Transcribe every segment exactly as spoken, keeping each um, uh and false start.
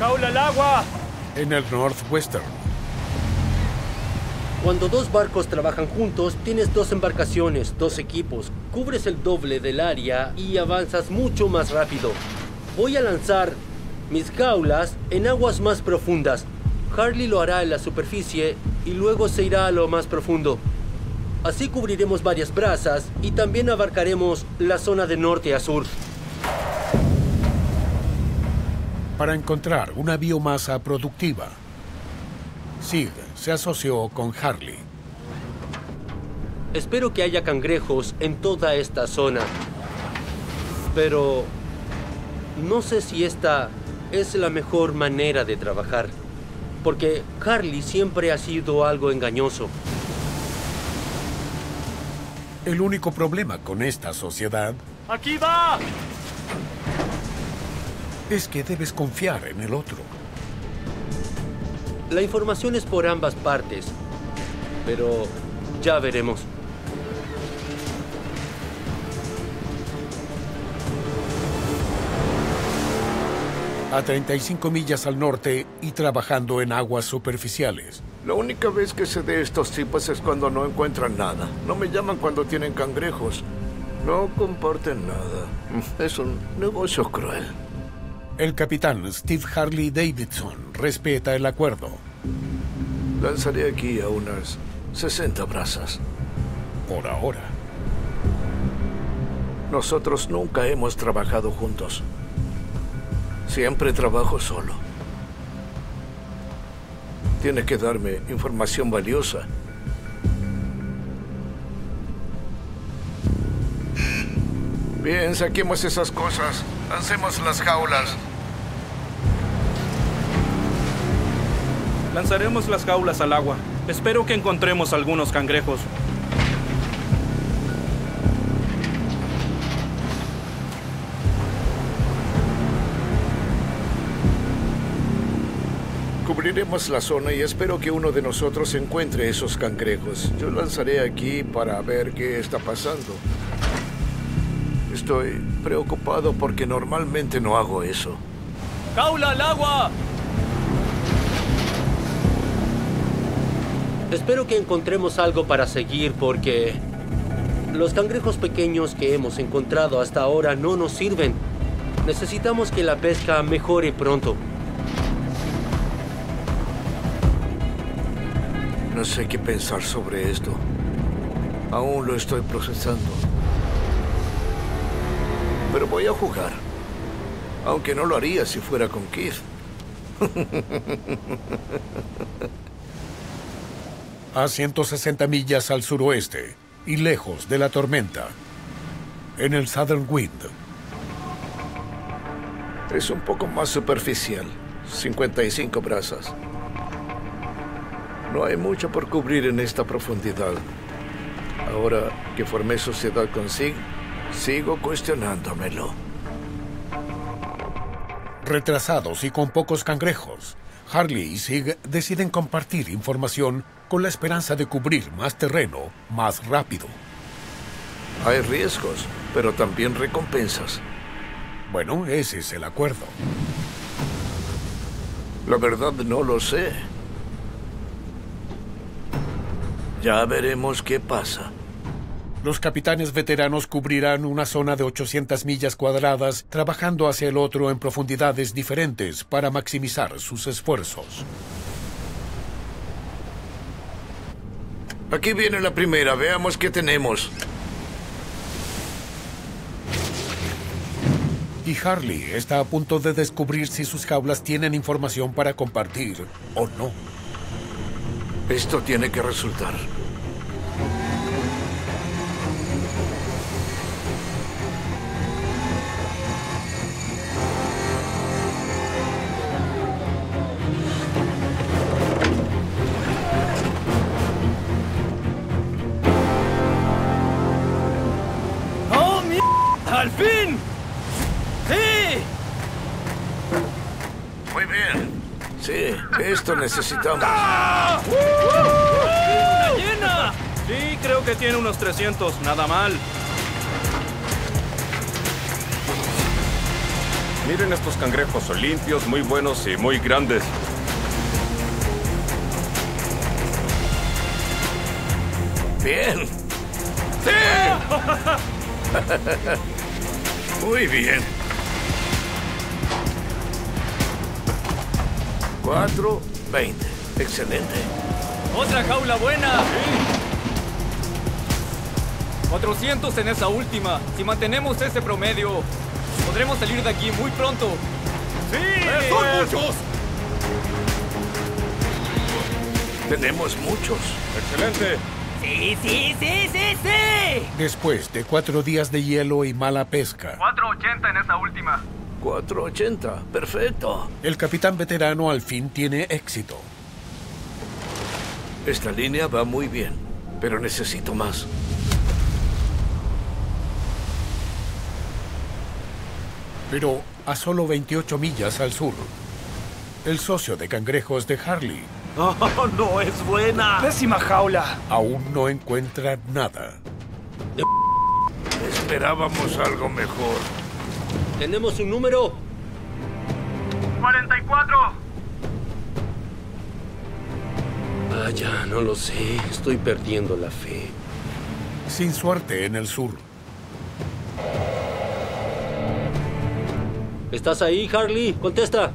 ¡Jaula al agua! En el Northwestern. Cuando dos barcos trabajan juntos, tienes dos embarcaciones, dos equipos, cubres el doble del área y avanzas mucho más rápido. Voy a lanzar mis jaulas en aguas más profundas. Harley lo hará en la superficie y luego se irá a lo más profundo. Así cubriremos varias brazas y también abarcaremos la zona de norte a sur. Para encontrar una biomasa productiva, Sig se asoció con Harley. Espero que haya cangrejos en toda esta zona. Pero no sé si esta es la mejor manera de trabajar. Porque Harley siempre ha sido algo engañoso. El único problema con esta sociedad... ¡Aquí va! ...es que debes confiar en el otro. La información es por ambas partes, pero ya veremos. A treinta y cinco millas al norte y trabajando en aguas superficiales. La única vez que sé de estos tipos es cuando no encuentran nada. No me llaman cuando tienen cangrejos. No comparten nada. Es un negocio cruel. El capitán Steve Harley Davidson respeta el acuerdo. Lanzaré aquí a unas sesenta brazas. Por ahora. Nosotros nunca hemos trabajado juntos. Siempre trabajo solo. Tiene que darme información valiosa. Bien, saquemos esas cosas. Lancemos las jaulas. Lanzaremos las jaulas al agua. Espero que encontremos algunos cangrejos. Cubriremos la zona y espero que uno de nosotros encuentre esos cangrejos. Yo lanzaré aquí para ver qué está pasando. Estoy preocupado porque normalmente no hago eso. ¡Jaula al agua! Espero que encontremos algo para seguir porque los cangrejos pequeños que hemos encontrado hasta ahora no nos sirven. Necesitamos que la pesca mejore pronto. No sé qué pensar sobre esto. Aún lo estoy procesando. Pero voy a jugar. Aunque no lo haría si fuera con Keith. A ciento sesenta millas al suroeste y lejos de la tormenta, en el Southern Wind. Es un poco más superficial. cincuenta y cinco brazas. No hay mucho por cubrir en esta profundidad. Ahora que formé sociedad con Sig, sigo cuestionándomelo. Retrasados y con pocos cangrejos, Harley y Sig deciden compartir información con la esperanza de cubrir más terreno más rápido. Hay riesgos, pero también recompensas. Bueno, ese es el acuerdo. La verdad no lo sé. Ya veremos qué pasa. Los capitanes veteranos cubrirán una zona de ochocientas millas cuadradas, trabajando hacia el otro en profundidades diferentes para maximizar sus esfuerzos. Aquí viene la primera. Veamos qué tenemos. Y Harley está a punto de descubrir si sus jaulas tienen información para compartir o no. Esto tiene que resultar. ¡Oh, mierda! ¡Al fin! ¡Sí! Muy bien. Sí, esto necesitamos. ¡Ah! ¡Uh! ¡Una llena! Sí, creo que tiene unos trescientos. Nada mal. Miren estos cangrejos, son limpios, muy buenos y muy grandes. Bien. ¡Sí! Muy bien. Cuatro, veinte. Excelente. ¡Otra jaula buena! cuatrocientos en esa última. Si mantenemos ese promedio, podremos salir de aquí muy pronto. ¡Sí! ¡Son muchos! Tenemos muchos. ¡Excelente! ¡Sí, sí, sí, sí, sí! Después de cuatro días de hielo y mala pesca, cuatrocientos ochenta en esa última. cuatro ochenta. Perfecto. el capitán veterano al fin tiene éxito. Esta línea va muy bien, pero necesito más. Pero a solo veintiocho millas al sur, el socio de cangrejos de Harley ¡Oh, no es buena! ¡Pésima jaula! aún no encuentra nada. Esperábamos algo mejor. ¿Tenemos un número? ¡cuarenta y cuatro! Vaya, no lo sé. Estoy perdiendo la fe. Sin suerte en el sur, ¿Estás ahí, Harley? Contesta.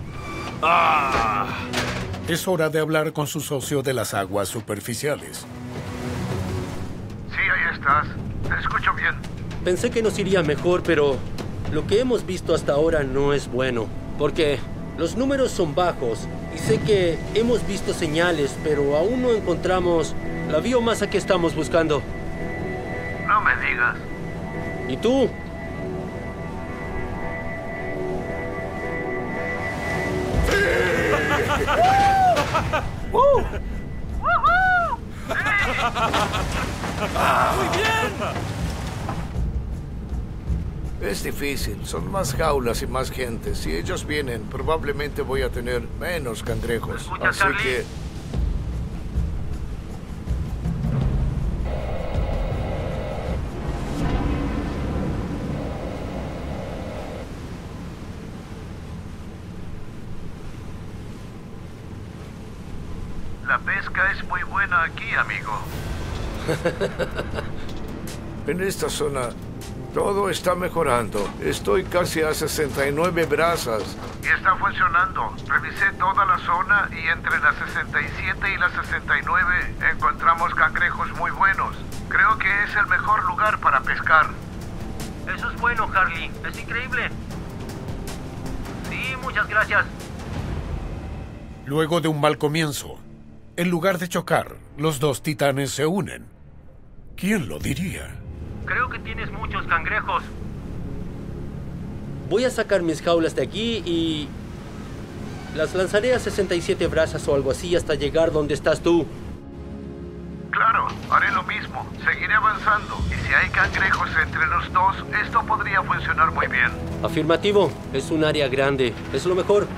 es hora de hablar con su socio de las aguas superficiales. Sí, ahí estás. Te escucho bien. Pensé que nos iría mejor, pero lo que hemos visto hasta ahora no es bueno. Porque los números son bajos y sé que hemos visto señales, pero aún no encontramos la biomasa que estamos buscando. No me digas. ¿Y tú? Es difícil. Son más jaulas y más gente. Si ellos vienen, probablemente voy a tener menos cangrejos. ¿Escuchas, Así Charlie? que... La pesca es muy buena aquí, amigo. En esta zona, todo está mejorando. Estoy casi a sesenta y nueve brazas. Y está funcionando. Revisé toda la zona y entre las sesenta y siete y las sesenta y nueve encontramos cangrejos muy buenos. Creo que es el mejor lugar para pescar. Eso es bueno, Harley. Es increíble. Sí, muchas gracias. Luego de un mal comienzo, en lugar de chocar, los dos titanes se unen. ¿Quién lo diría? Creo que tienes muchos cangrejos. Voy a sacar mis jaulas de aquí y las lanzaré a sesenta y siete brazas o algo así hasta llegar donde estás tú. Claro, haré lo mismo. Seguiré avanzando. Y si hay cangrejos entre los dos, esto podría funcionar muy bien. Afirmativo, es un área grande, es lo mejor.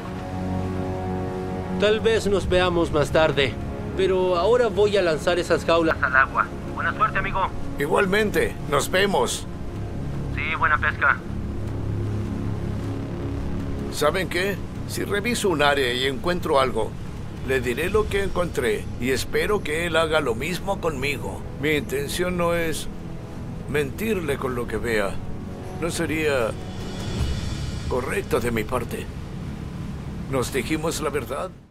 Tal vez nos veamos más tarde, pero ahora voy a lanzar esas jaulas Al agua. Buena suerte, amigo. Igualmente, nos vemos. Sí, buena pesca. ¿Saben qué? Si reviso un área y encuentro algo, le diré lo que encontré y espero que él haga lo mismo conmigo. Mi intención no es mentirle con lo que vea. No sería correcto de mi parte. ¿Nos dijimos la verdad?